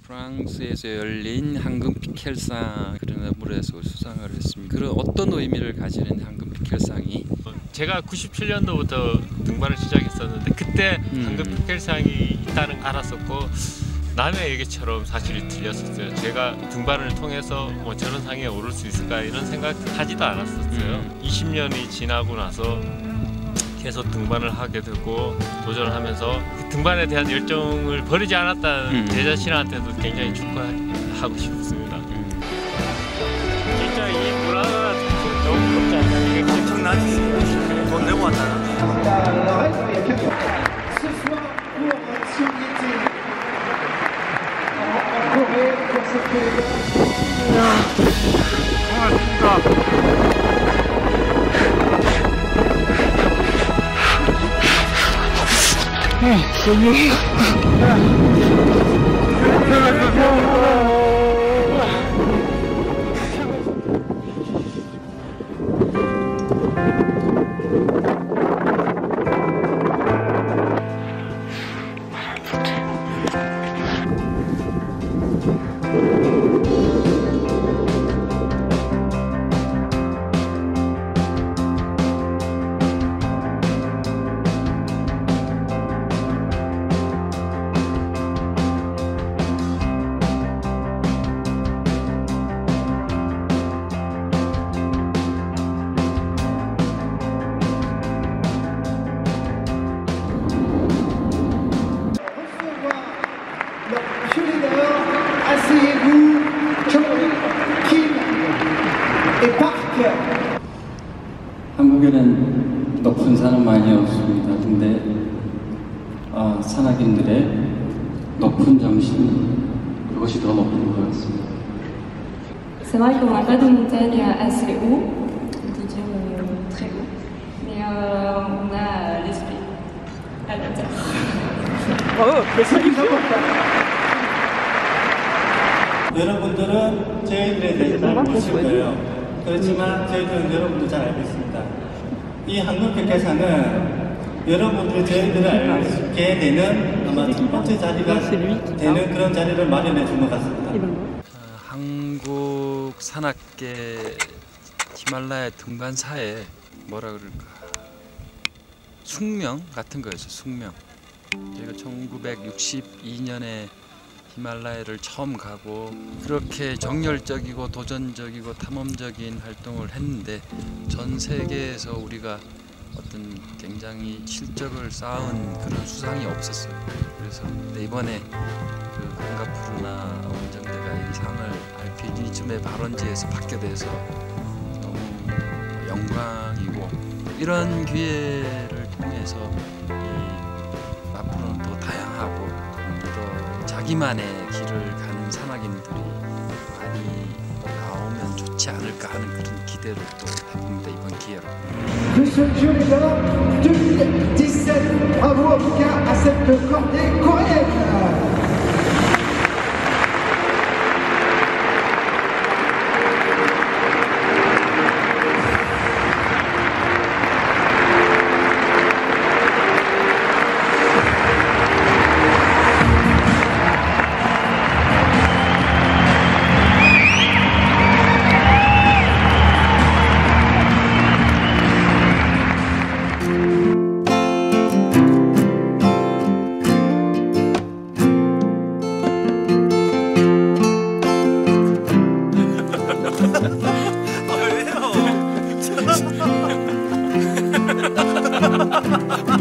프랑스에서 열린 황금 피켈상 그르나블에서 수상을 했습니다. 그런 어떤 의미를 가지는 황금 피켈상이? 제가 97년도부터 등반을 시작했었는데 그때 황금 피켈상이 있다는 걸 알았었고 남의 얘기처럼 사실이 들렸었어요. 제가 등반을 통해서 뭐 저런 상에 오를 수 있을까 이런 생각하지도 않았었어요. 20년이 지나고 나서 계속 등반을 하게 되고 도전을 하면서 그 등반에 대한 열정을 버리지 않았다는 제 자신한테도 굉장히 축하하고 싶습니다. 진짜 이 문화가 너무 부럽지 않나요? 이게 엄청나지? 돈 내고 왔잖아. 한국에는 높은 산은 많이 없습니다. 근데 산악인들의 높은 정신, 그것이 더 높은 것 같습니다. C'est vrai qu'on n'a pas de montagne assez haut, on peut dire très haut, mais on a l'esprit à la terre. 여러분들은 저희들에 대해서 잘 모르실 거예요. 그렇지만 저희들은 여러분도 잘 알고 있습니다. 이 황금 피켈상은 여러분들이 저희들을 알게 되는 아마 첫 번째 자리가 되는 그런 자리를 마련해 준 것 같습니다. 한국 산악계 히말라야 등반사에 뭐라 그럴까, 숙명 같은 거였어요. 숙명. 저희가 1962년에 히말라야를 처음 가고 그렇게 정열적이고 도전적이고 탐험적인 활동을 했는데 전 세계에서 우리가 어떤 굉장히 실적을 쌓은 그런 수상이 없었어요. 그래서 이번에 그 강가푸르나 원정대가 이 상을 알피니즘의 발원지에서 받게 돼서 너무 영광이고, 이런 기회를 통해서 앞으로는 더 다양하고 또 자기만의 길을 가는 산악인들이 많이 나오면 좋지 않을까 하는 그런 기대를 또 해봅니다, 이번 기회로. Monsieur le leader 2017, bravo en tout cas à cette cordée coréenne. 아 왜요?